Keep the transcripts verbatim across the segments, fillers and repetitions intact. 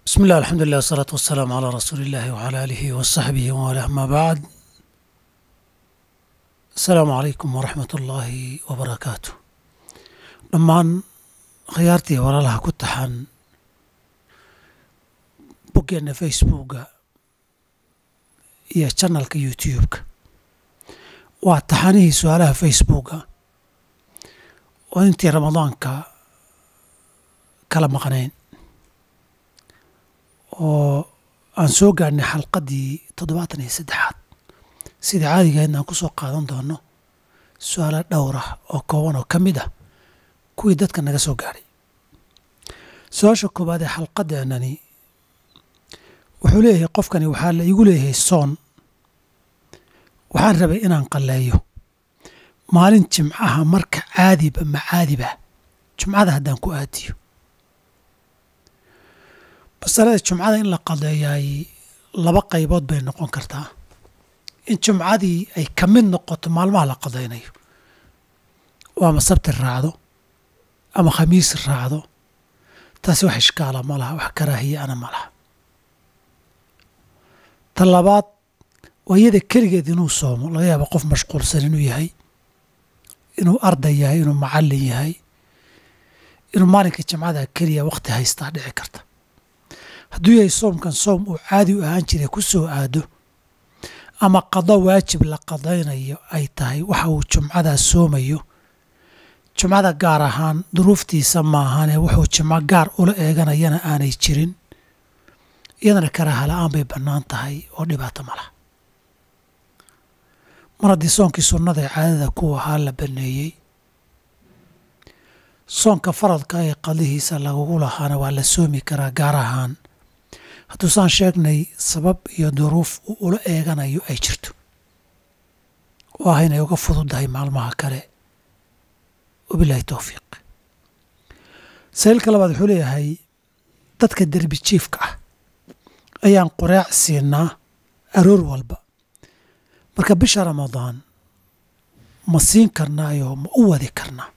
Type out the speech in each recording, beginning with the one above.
بسم الله الحمد لله والصلاة والسلام على رسول الله وعلى آله وصحبه وله ما بعد. السلام عليكم ورحمة الله وبركاته. لما خيارتي ورا لها كنت حن بوجينا فيسبوك يا channel يوتيوب واتحانيه سؤالها فيسبوك وانتي رمضان ك كلام قنين oo aan soo gaarnay xalqadii toddobaatan iyo saddexaad sidii caadiga ah inaan ku soo qaadan doono su'aalo dhowr ah oo kooban oo ka mid ah kuwii dadka naga soo gaaray. su-aasha koowaad ee xalqadeenani wuxuu leeyahay qofkani waxaa la igu leeyahay soon waxaan rabay inaan qalleeyo maalin jimcaha marka caadiba ma caadiba jumcada haddaan ku aadiyo. masalada jumcada in la qadeeyay laba qaybood bay noqon kartaa. in jumcadii ay ka mid noqoto maalmaha la qadeynayo oo ama sabti raacdo ama khamiis raacdo taasi wax ishkaala ma laha, wax karaahiye ana ma laha. ta labaad waa iyada keligeed inuu soomo, laga yaaba qof mashquulsan inuu yahay, inuu arday yahay, inuu macallin yahay, inuu maalinka jimcada keliya waqti haystaa dhici karta. hadduu yahay soomkan soom uu caadi u ahaan jiray ku soo aado ama qado waajib la qadaynayo ay tahay waxa uu jumcadaa soomayo, jumcada gaar ahaan duruuftiisa maahanee wuxuu jimco gaar ula eeganayana aanay jirin, iyadana karaaha la-aan bay bannaan tahay oo dhibaato ma laha. mar haddii soonkii sunnada ee caadada ku ahaa la banneeyey, soonka faradka ee qadihiisa lagugu lahaana waa la soomi karaa gaar ahaan hadduusaan sheegnay sabab iyo duruuf uu ula eeganayo ay jirto oo ah inay uga fududahay maalmaha kale. wabilaahi towfiiq. sa'iilka labaad wuxuu leeyahay dadka derbi jiifka ah ayaan qureec siinaa aroor walba, marka bisha ramadaan ma siin karnaayo ma u wadi karnaa?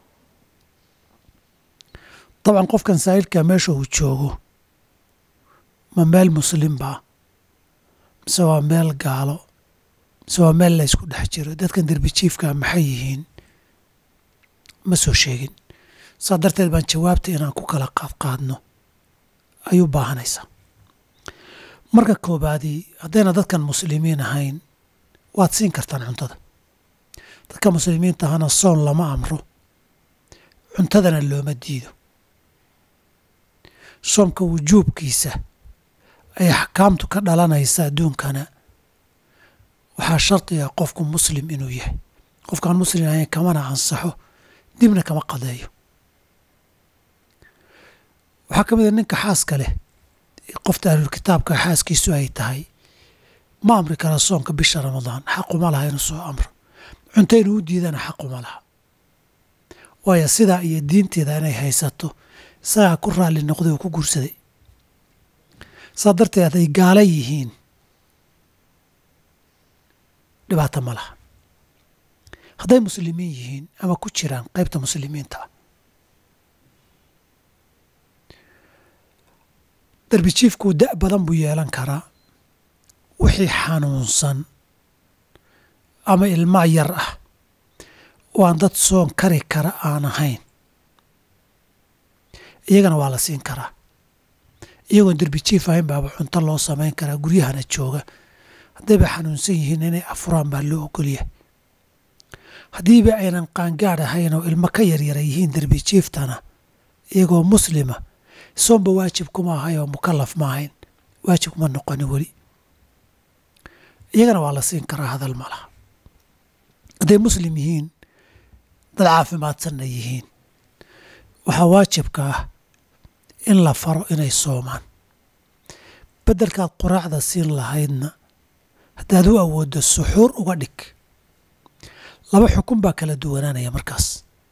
dabcan qofkan saa'ilka meesha uu joogo ma meel muslim baa mise waa meel gaalo mise waa meel la ysku dhex jiro? dadkan derbi jiifkaa maxay yihiin ma soo sheegin. saa darteed baan jawaabta inaan ku kala qaadqaadno ayuu baahanaysaa. marka koobaadii haddayna dadkan muslimiin ahayn waad siin kartaan cuntada. dadka muslimiinta ahana soon lama amro, cuntadana looma diido. soomka wujuubkiisa ay axkaamtu ka dhalanaysa adduunkana waxaa shardiga qofku muslim inuu yahay. qofkaan muslim ahayn kamana ansaxo, dibna kama qadeeyo. waxaa ka mid a ninka xaaska leh, qofta ahlulkitaabka xaaskiisu ay tahay, ma amri kara soonka bisha ramadaan, xaquma laha inuu soo amro. cunto inuu u diidana xaquma laha, waayo sidaa iyo diinteeda inay haysato isagaa ku raalli noqday oo ku guursaday. saa darteed hadday gaala yihiin dhibaato ma laha. hadday muslimiin yihiin ama ku jiraan qaybta muslimiinta ah, derbi jiifkuu da' badan buu yeelan karaa. wixii xanuunsan ama ilma yar ah oo aan dad soon kari kara aan ahayn, iyagana waa la siin karaa. iyagoon derbi jiif ahayn baaba cunto loo samayn karaa, guryahana jooga. haddayba xanuunsan yihiin inay afuraan baa loo ogolyahay. haddiiba aynan qaangaadh ahayn oo ilmo ka yaryara yihiin derbi jiiftana, iyagoo muslima soonba waajib kuma ahay oo mukallaf ma ahayn, waajib kuma noqoni weli, iyagana waa la siin karaa, hadal ma laha. hadday muslim yihiin dad caafimaadsanna yihiin, waxaa waajibka ah in la faro inay soomaan. beddelkaad quraacda siin lahaydna haddaad u awooddo suxuur uga dhig. laba xukun baa kala duwanaanaya markaas.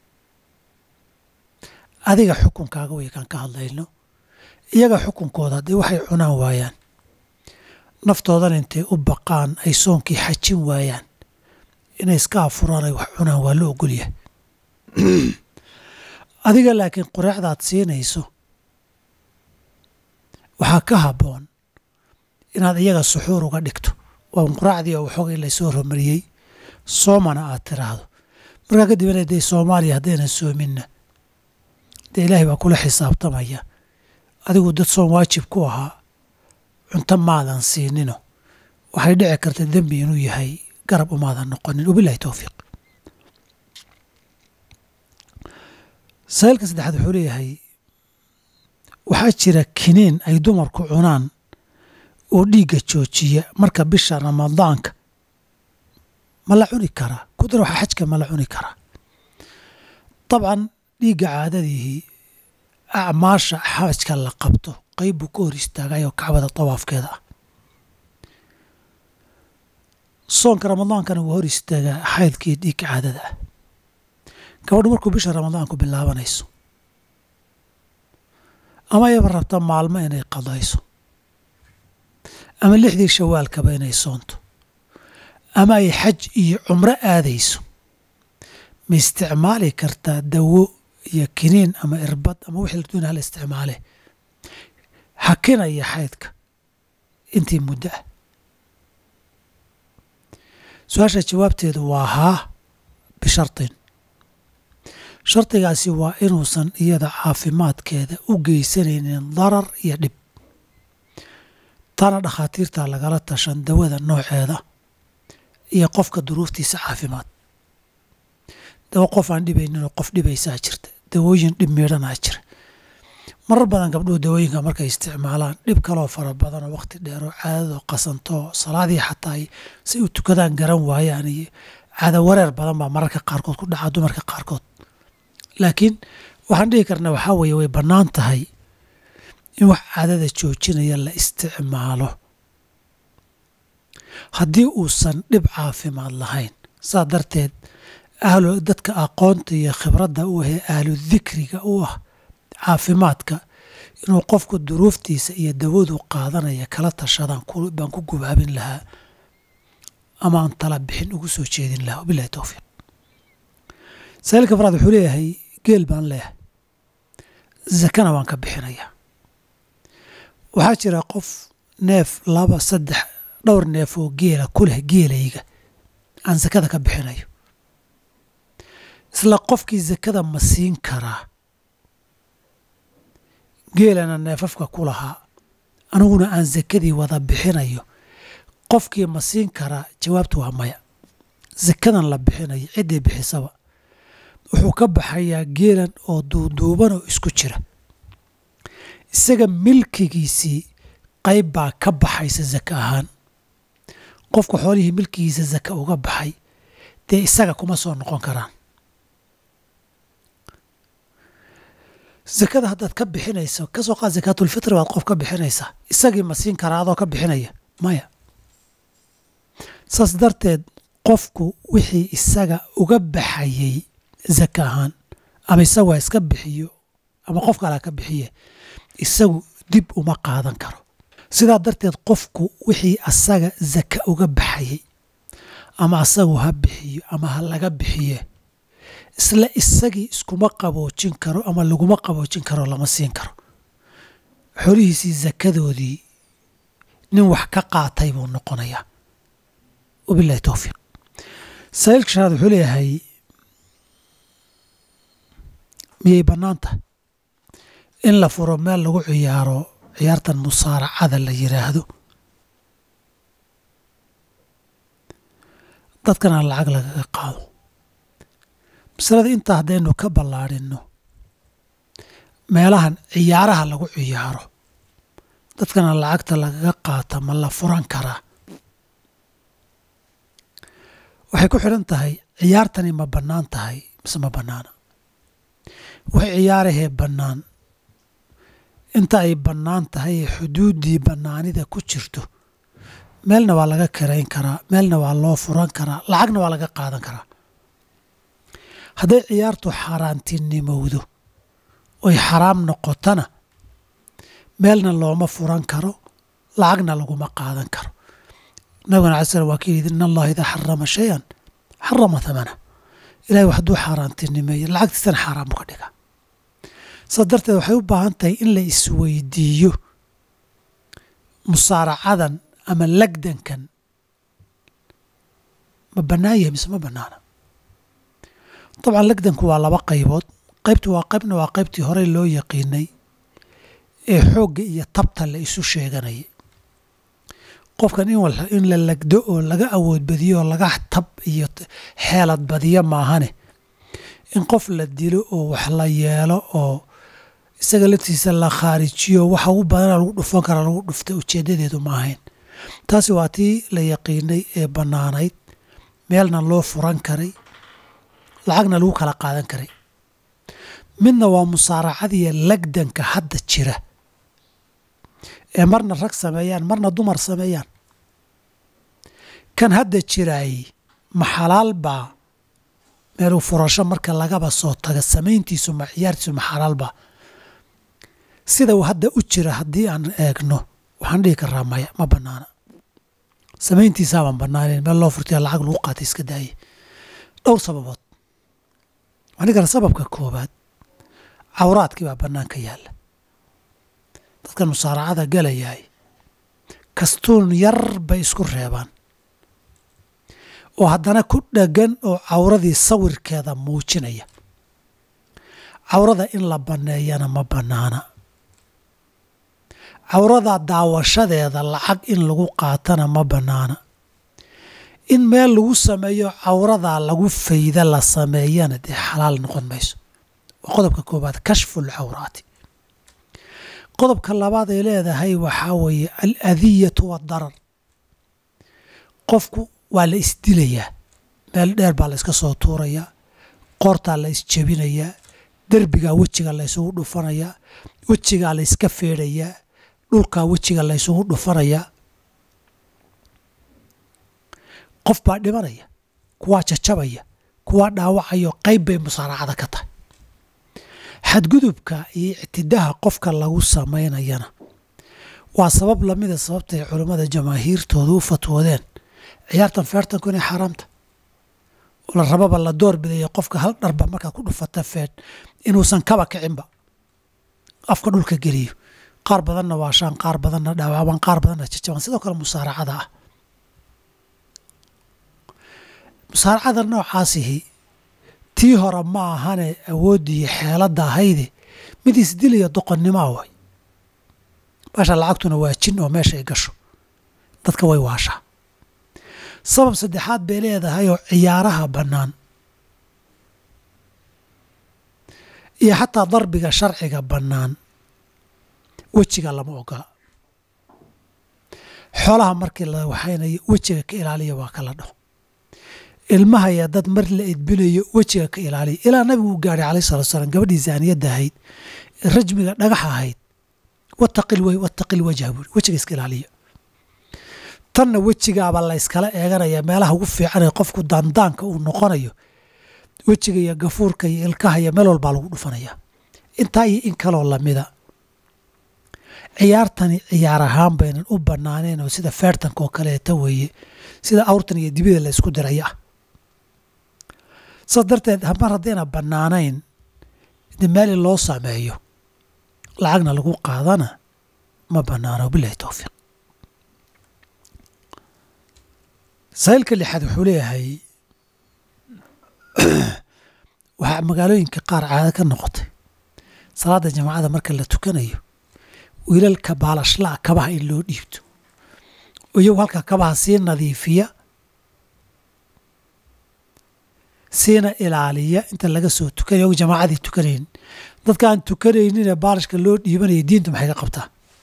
adiga xukunkaaga way kaan ka hadlayno, iyaga xukunkooda haddii waxay cunaan waayaan, naftoodan intay u baqaan ay soonkii xajin waayaan, inay iska afuraan ay wax cunaan waa la ogolyahay. adiga laakiin quraacdaad siinayso waxaa ka habboon inaad iyaga suxuur uga dhigto waa quraacdii oo waxoogay laysoo hormariyey soomana aad tiraahdo markaa kadib inay dee soomaaliya haddaynan soominna dee ilaahay baa kula xisaabtamaya adigu dad soom waajib ku ahaa cunto maadan siinino waxay dhici karta dembi inuu yahay garab umaadan noqonin wabilahi towfiiq saa'ilka saddexaad wuxuu leeyahay waxaa jira kiniin ay dumarku cunaan oo dhiigga joojiya marka bisha ramadaanka ma la cuni karaa ku dar waxa xajka ma la cuni karaa dabcan dhiigga caadadihii acmaasha xajka la qabto qayb buu ka hor istaagayoo kacbada tawaafkeeda ah soonka ramadaankana wuu hor istaagaa xaydkii dhiigga caadada ah gabadhu markuu bisha ramadaanku bilaabanayso ama ayaba rabta maalmo inay qadayso ama lixdii shawaalkaba inay soonto ama ay xaj iyo cumro aadayso ma isticmaali kartaa dawo iyo kiniin ama irbad ama wixii la doonaya hala isticmaale hakinaya xaydka intii muddo ah su-aasha jawaabteedu waa haa bishartin shardigaasi waa inuusan iyada caafimaadkeeda u geysanaynin darar iyo dhib tana dhakhaatiirta lagala tashan dawada nooceeda iyo qofka duruuftiisa caafimaad dawo qof aan dhibayninoo qof dhibaysaa jirta dawooyin dhib meedhanaa jira marar badan gabdhuhu dawooyinka markay isticmaalaan dhib kaloo fara badanoo wakhti dheeroo caadadoo qasantoo salaadii xataa ay say u tukadaan garan waayaan iyo caado wareer badan baa mararka qaarkood ku dhaca dumarka qaarkood laakiin waxaan dhihi karnaa waxaa weeye way bannaan tahay in wax caadada joojinaya la isticmaalo haddii uusan dhib caafimaad lahayn saa darteed ahlu dadka aqoonta iyo khibradda u ahee ahlu dikriga u ah caafimaadka inuu qofku duruuftiisa iyo dawadu qaadanaya kala tashadaan baan ku gubaabin lahaa ama aan tala bixin ugu soo jeedin lahaa wabilahi towfiiq saa'ilka faraad wuxuu leeyahay geel baan leeyahay zakana waan ka bixinayaa waxaa jira qof neef laba saddex dhowr neef oo geela ku leh geelayga aan zakada ka bixinayo isla qofkii zakada ma siin karaa geelana neefafka ku lahaa aniguna aan zakadii wada bixinayo qofkii ma siin karaa jawaabtu waa maya zakadan la bixinayo ciddii bixisaba wuxuu ka baxayaa geelan oo duuduuban oo isku jira isaga milkigiisii qayb baa ka baxaysa zaka ahaan qofka xoolihii milkigiisa zaka uga baxay dee isaga kuma soo noqon karaan zakada haddaad ka bixinayso kasoo qaad zakaatulfitri baad qof ka bixinaysaa isagii ma siin karaa adoo ka bixinaya maya saas darteed qofku wixii isaga uga baxayey zaka ahaan ama isagu ha iska bixiyo ama qof kalea ka bixiye isagu dib uma qaadan karo sidaa darteed qofku wixii asaga zaka uga baxayey ama asagu ha bixiyo ama ha laga bixiye isla isagii iskuma qaboojin karo ama laguma qaboojin karo lama siin karo xoolihiisii zakadoodii nin wax ka qaatay buu noqonayaa wabilahi towfiiq saa'ilka shanaad wuxuu leeyahay miyay bannaan tahay in la furo meel lagu ciyaaro ciyaartan musaaracada la yidhaahdo dadkana lacag lagaga qaado masalada intaa haddaynu ka ballaadhinno meelahan ciyaaraha lagu ciyaaro dadkana lacagta lagaga qaata ma la furan karaa waxay ku xidhan tahay ciyaartani ma bannaan tahay mise ma bannaana waxay ciyaarahee bannaan inta ay bannaan tahay ee xuduuddii bannaanida ku jirto meelna waa laga karayn karaa meelna waa loo furan karaa lacagna waa laga qaadan karaa hadday ciyaartu xaaraantinimowdo oy xaraam noqotona meelna looma furan karo lacagna laguma qaadan karo nabigana alai slam waa ka yidhi in allaha idaa xarama shay-an xarama hamana ilahay wax hadduu xaaraantinimeeyo lacagtiisana xaaraamu ka dhiga saas darteed waxay u baahan tahay in la isweydiiyo musaaracadan ama lagdankan ma bannaan yahay mise ma bannaana dabcan lagdanku waa laba qaybood qaybtu waa qaybna waa qaybtii horey loo yaqiinay ee xoogga iyo tabta la isu sheeganayay qofkan in wal in la lagdo oo laga awood badiyo oo laga tab iyo xeelad badiyo maahane in qof la dilo oo wax la yeelo oo isaga laftiisa la khaarijiyo waxa ugu badan lagu dhufan kara lagu dhufta ujeedadeedu ma ahayn taasi waa tii la yaqiinay ee bannaanayd meelna loo furan karay lacagna lagu kala qaadan karay midna waa musaaracadiiyo lagdanka hadda jira ee marna rag sameeyaan marna dumar sameeyaan kan hadda jiraay ma xalaal baa meelu furasho marka lagaba soo taga samayntiisu ma ciyaartiisu ma xalaal baa sida uu hadda u jira haddii aan eegno waxaan dhihi karaa maya ma bannaana samayntiisaa baan bannaanayn meel loo furtaya lacag lagu qaatay iska daayay dhowr sababood waxaan dhihi karaa sababka koowaad cawraadkii baa bannaan ka yaalla dadkan musaaracada galayahay kastuun yar bay isku reebaan oo haddana ku dheggan oo cawradii sawirkeeda muujinaya cawrada in la banneeyana ma bannaana cawrada daawashadeeda lacag in lagu qaatana ma bannaana in meel lagu sameeyo cawradaa lagu fayda la sameeyana dee xalaal noqon mayso waa qodobka koowaad kashful cawraati qodobka labaad ay leedahay waxaa weeye al adiyatu waadarar qofku waa la isdilayaa meel dheer baa la iska soo tuurayaa qoortaa la isjebinayaa derbigaa wejiga la ysugu dhufanayaa wejigaa la yska feedhayaa dhulkaa wejiga la ysugu dhufanayaa qof baa dhimanaya kuwaa jajabaya kuwaa dhaawacayo qayb bay musaaracada ka tahay xadgudubka iyo ictidaha qofka lagu samaynayana waa sabab lamida sababtay culammada jamaahiirtooda u fatwoodeen ciyaartan feertanku inay xaaraamta oo la rababa la door bidaya qofka hal dharba markaa ku dhufata feed inuusan kaba kicinba afka dhulka geliyo qaar badanna waashaan qaar badanna dhaawacbaan qaar badanna jajabaan sidoo kale musaaracada ah musaaracada noocaasihi tii hore ma ahane awooddii xeeladda ahayde mid isdilaya doqonnimoa way baasha lacagtuna waa jin oo meesha ay gasho dadka way waashaa sabab saddexaad bay leedahay oo ciyaaraha bannaan iyo xataa darbiga sharciga bannaan wejiga lama ogola xoolaha markii la waxaynayo wejiga ka ilaaliya waa kala dhaho ilmaha yaa dad mar la edbinayo wejiga ka ilaaliya ilaa nabigu u gaadhay calayhi salatu wasalaam gabadhii zaaniyadda ahayd rajmiga dhagax ahayd wattaqil way wattaqil wajha buuri wejiga iska ilaaliya tanna wejigaaba la yskala eeganaya meelaha ugu fiican ee qofku daandaanka uu noqonayo wejiga iyo gafuurka iyo ilkaha iyo meel walbaa lagu dhufanaya intaa iyo in kaloo lamida ciyaartani ciyaar ahaan baynan u bannaaneen oo sida feertanka oo kaleeta weeye sida awrtan iyo dibida la isku diraya ah saas darteed mar haddayna bannaanayn de meeli loo sameeyo lacagna lagu qaadana ma bannaano bilahi towfiiq saa'ilka lixaad wuxuu leeyahay waxaa magaalooyinka qaar caado ka noqotay salaada jamaacada marka la tukanayo wiilalka baalashlaa kabaha in loo dhiibto iyagu halka kabaha sii nadiifiya siina ilaaliya inta laga soo tukanaya og jamaacadii tukanaynin dadka aan tukanayninee baalashka loo dhiibanaya diintu maxay ka qabtaa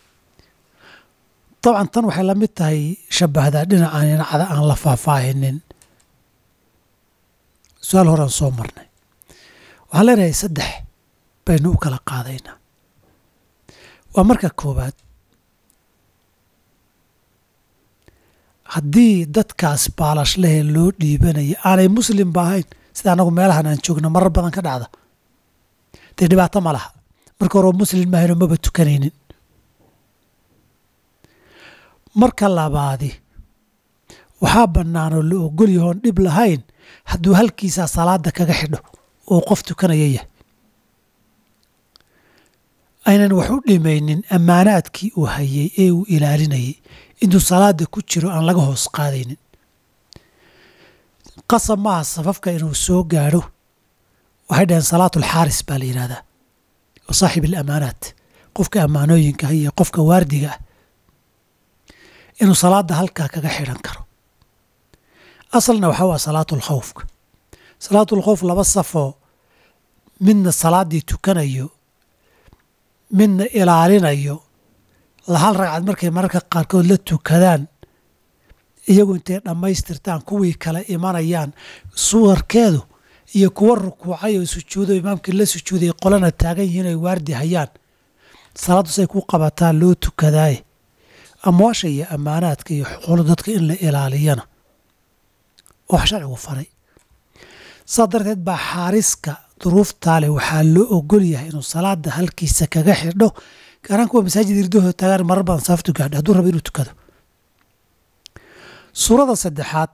dabcan tan waxay la mid tahay shabahdaa dhinacaan inacada aan la faahfaahinin su-aal horaan soo marnay waxaan leenahay saddex baynu u kala qaadaynaa waa marka koowaad haddii dadkaas baalashlehee loo dhiibanaya aanay muslimba ahayn sida annagu meelahan aan joogno marar badan ka dhacda dee dhibaato ma laha marka hore oo muslim maahayno maba tukanaynin marka labaadi waxaa bannaanoo la ogol yahoon dhib lahayn hadduu halkiisaa salaada kaga xidho oo qof tukanaya yahay aynan wax u dhimaynin ammaanaadkii uu hayay ee uu ilaalinayay intuu salaada ku jiro aan laga hoos qaadaynin qasab maaha safafka inuu soo gaadho waxay dhaheen salaatulxaaris baa la yidhahdaa wa saaxib alamaanaat qofka ammaanooyinka iyo qofka waardiga ah inuu salaada halkaa kaga xidhan karo asalna waxaa waa salaatulkhawfka salaatulkhawf laba safoo midna salaaddii tukanayo midna ilaalinayo la hal ragcad markay mararka qaarkood la tukadaan iyagu intay dhammaystirtaan kuwii kale imanayaan suwarkeedu iyo kuwa rukuucay oo sujuudo imaamkii la sujuuday qolana taagan yihiin ay waardi hayaan salaaddu say ku qabataan loo tukadaaye amwaasha iyo ammaanaadka iyo xuquuqda dadka in la ilaaliyana wax sharcigu faray saa darteed baa xaariska duruuftaale waxaa loo ogol yahay inuu salaada halkiisa kaga xidho gaaraan kuwa masaajid irdahoo taagaan marar badan saaftu gaadho hadduu rabo inuu tukado suurada saddexaad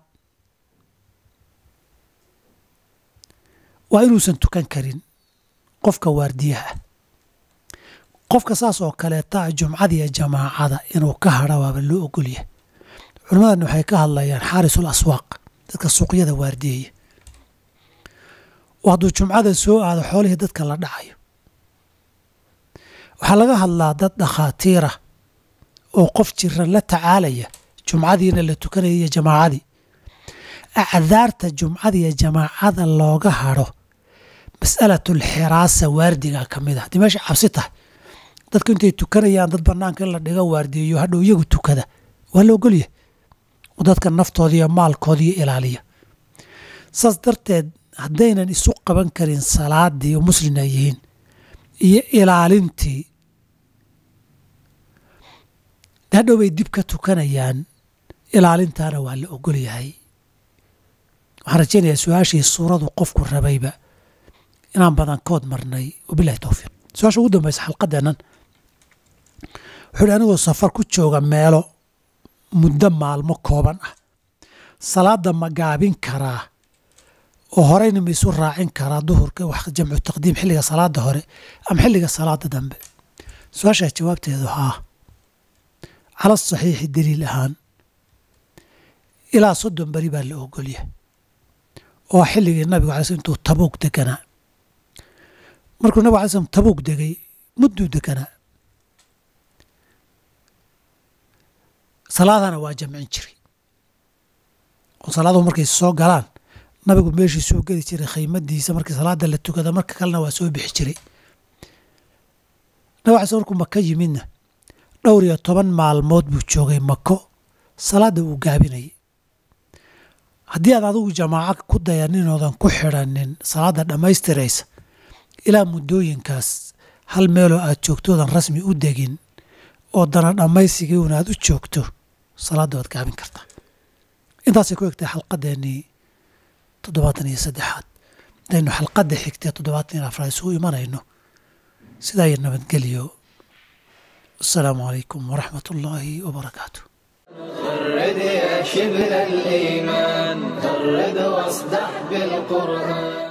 waa inuusan tukan karin qofka waardiyaha ah qofka saas oo kaleeta jumcada iyo jamaacada inuu ka hadha waaba loo ogol yahay culimmadan waxay ka hadlayaan xaarisul aswaaq dadka suuqyada waardiyeeya oo hadduu jumcada soo aado xoolihii dadka la dhacayo waxaa laga hadlaa dad dhakhaatiirah oo qof jiran la tacaalaya jumcadiina la tukanaya iyo jamaacadii acdaarta jumcada iyo jamaacada looga hadho mas'alatulxiraasa waardigaa ka mid ah haddii meesha cabsi tahay dadku intay tukanayaan dad bannaanka in la dhiga waardiyeeyo hadhow iyagu tukada waa la ogolyahay oo dadka naftooda iyo maalkoodiiyo ilaaliya saas darteed haddaynan isu qaban karin salaadii oo muslina yihiin iyo ilaalintii hadhow bay dib ka tukanayaan ilaalintaana waa la ogol yahay waxaan rajaynayaa su-aashii suuradu qofku rabayba inaan badankood marnay wabilahi towfiiq su-aasha ugu dambaysa xalqadeennan wuxuu hi anigoo safar ku jooga meelo muddo maalmo kooban ah salaada ma gaabin karaa oo horeyna ma isu raacin karaa duhurka wax jamcu taqdiim xilliga salaada hore ama xilliga salaada dambe su-aashaas jawaabteedu haa cala saxiixi daliil ahaan ilaa soddon beri baa la ogolyahay oo xilligii nabigu alay sl intuu tabuug deganaa markuu nabig alay slm tabuug degay mudduu deganaa salaadana waa jamcin jiray oo salaaduhu markay soo galaan nabigu meeshii soo geli jiray khaymadiisa markii salaada la tukada marka kalena waa soo bixi jiray nabig alay sl markuu maka yimidna dhowr iyo toban maalmood buu joogay mako salaadda uu gaabinayay haddii aad adigu jamaaco ku dayaninoodan ku xidhanin salaadda dhammaystiraysa ilaa muddooyinkaas hal meeloo aad joogtoodan rasmi u degin oo dana dhammaysigii un aad u joogto salaadda waad gaabin kartaa intaasay ku egtay xalqadeennii toddobaatan iyo saddexaad hadaynu xalqadda xigtee toddobaatan iyo afraad isugu imanayno sidaa iyo nabadgelyo السلام عليكم ورحمة الله وبركاته. غرد يا شبل الإيمان غرد واصدح بالقرآن.